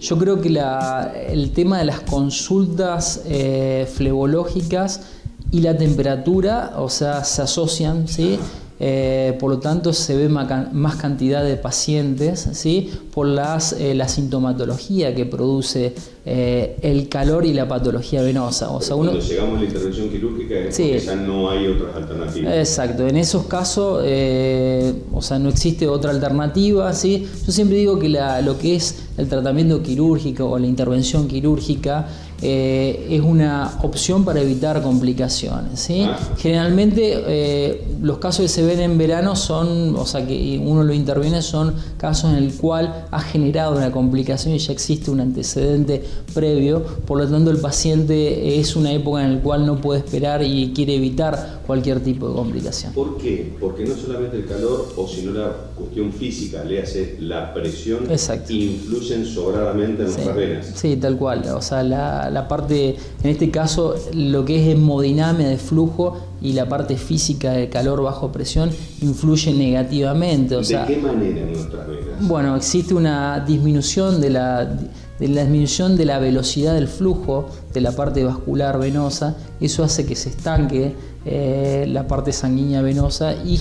Yo creo que el tema de las consultas flebológicas y la temperatura, o sea, se asocian, ¿sí? Por lo tanto se ve más cantidad de pacientes, ¿sí? Por la sintomatología que produce el calor y la patología venosa. O sea, cuando llegamos a la intervención quirúrgica es porque ya no hay otras alternativas. Exacto, en esos casos o sea, no existe otra alternativa, ¿sí? Yo siempre digo que lo que es el tratamiento quirúrgico o la intervención quirúrgica es una opción para evitar complicaciones, ¿sí? Generalmente los casos que se ven en verano son, o sea, que uno lo interviene, son casos en el cual ha generado una complicación y ya existe un antecedente previo, por lo tanto el paciente es una época en la cual no puede esperar y quiere evitar cualquier tipo de complicación. ¿Por qué? Porque no solamente el calor o sino la cuestión física, le hace la presión, influyen sobradamente en nuestras venas. Sí, tal cual, o sea, la parte, en este caso, lo que es hemodinamia de flujo y la parte física de calor bajo presión influye negativamente. ¿De qué manera en nuestras venas? Bueno, existe una disminución de la disminución de la velocidad del flujo de la parte vascular venosa. Eso hace que se estanque la parte sanguínea venosa y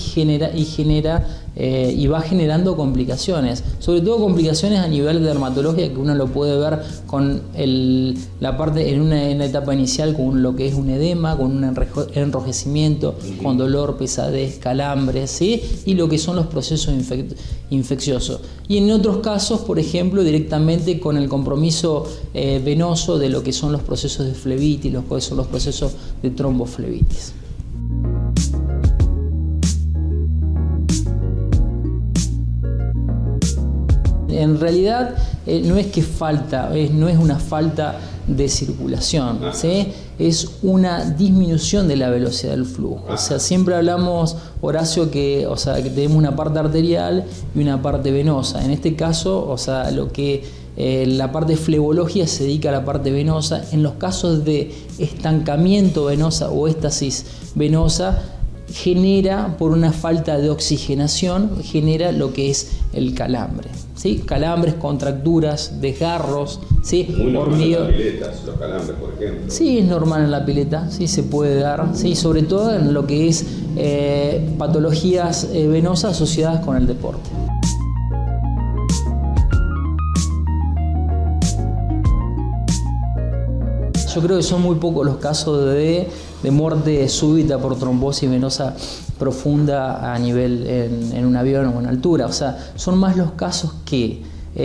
va generando complicaciones, sobre todo complicaciones a nivel dermatológica, que uno lo puede ver con la parte en una etapa inicial con lo que es un edema, con un enrojecimiento, con dolor, pesadez, calambres, ¿sí? Y lo que son los procesos infecciosos. Y en otros casos, por ejemplo, directamente con el compromiso venoso de lo que son los procesos de flebitis, los que son los procesos de tromboflebitis. En realidad no es que falta, no es una falta de circulación, ¿sí? Es una disminución de la velocidad del flujo. O sea, siempre hablamos, Horacio, que tenemos una parte arterial y una parte venosa. En este caso, o sea, la parte de flebología se dedica a la parte venosa. En los casos de estancamiento venosa o éstasis venosa, genera, por una falta de oxigenación, genera lo que es el calambre, ¿sí? Calambres, contracturas, desgarros, ¿sí? Muy normal en las piletas, los calambres, por ejemplo. Sí, es normal en la pileta, sí se puede dar, sí, sobre todo en lo que es patologías venosas asociadas con el deporte. Yo creo que son muy pocos los casos de muerte súbita por trombosis venosa profunda a nivel en un avión o en altura. O sea, son más los casos que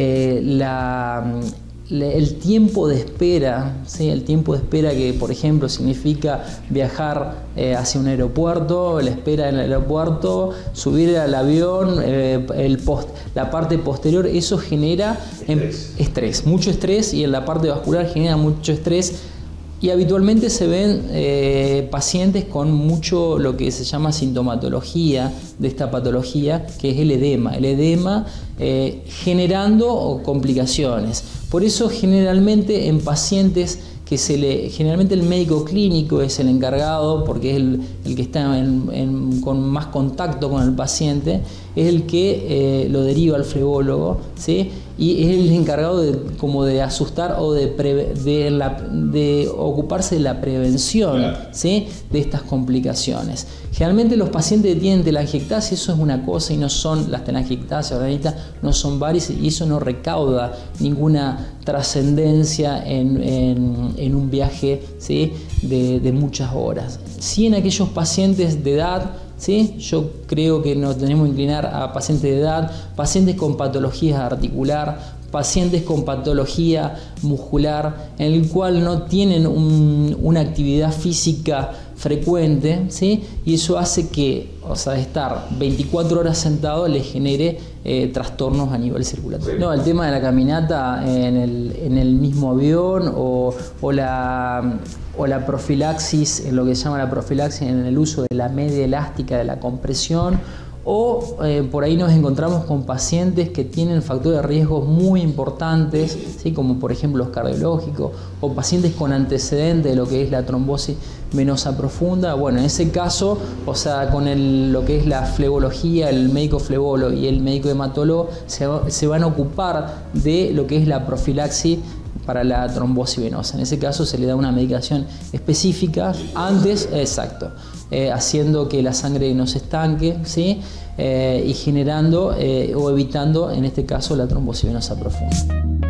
el tiempo de espera, ¿sí? El tiempo de espera que, por ejemplo, significa viajar hacia un aeropuerto, la espera en el aeropuerto, subir al avión, la parte posterior, eso genera estrés, mucho estrés, y en la parte vascular genera mucho estrés. Y habitualmente se ven pacientes con mucho lo que se llama sintomatología de esta patología, que es el edema generando complicaciones. Por eso generalmente en pacientes generalmente el médico clínico es el encargado, porque es el que está con más contacto con el paciente, es el que lo deriva al flebólogo, ¿sí? Y es el encargado de asustar o de ocuparse de la prevención, ¿sí? De estas complicaciones. Generalmente los pacientes que tienen telangiectasia, eso es una cosa, y no son las telangiectasias organistas, no son varices, y eso no recauda ninguna trascendencia en un viaje, ¿sí? de muchas horas. Sí, en aquellos pacientes de edad, ¿sí? Yo creo que nos tenemos que inclinar a pacientes de edad, pacientes con patologías articular, pacientes con patología muscular, en el cual no tienen una actividad física frecuente, ¿sí? Y eso hace que, estar 24 horas sentado les genere trastornos a nivel circulatorio. No, el tema de la caminata en el mismo avión o la profilaxis, en lo que se llama la profilaxis en el uso de la media elástica de la compresión, O por ahí nos encontramos con pacientes que tienen factores de riesgo muy importantes, ¿sí? Como por ejemplo los cardiológicos, o pacientes con antecedentes de lo que es la trombosis venosa profunda. Bueno, en ese caso, o sea, con lo que es la flebología, el médico flebólogo y el médico hematólogo se van a ocupar de lo que es la profilaxis para la trombosis venosa. En ese caso se le da una medicación específica antes, exacto, haciendo que la sangre no se estanque, ¿sí? Y generando o evitando, en este caso, la trombosis venosa profunda.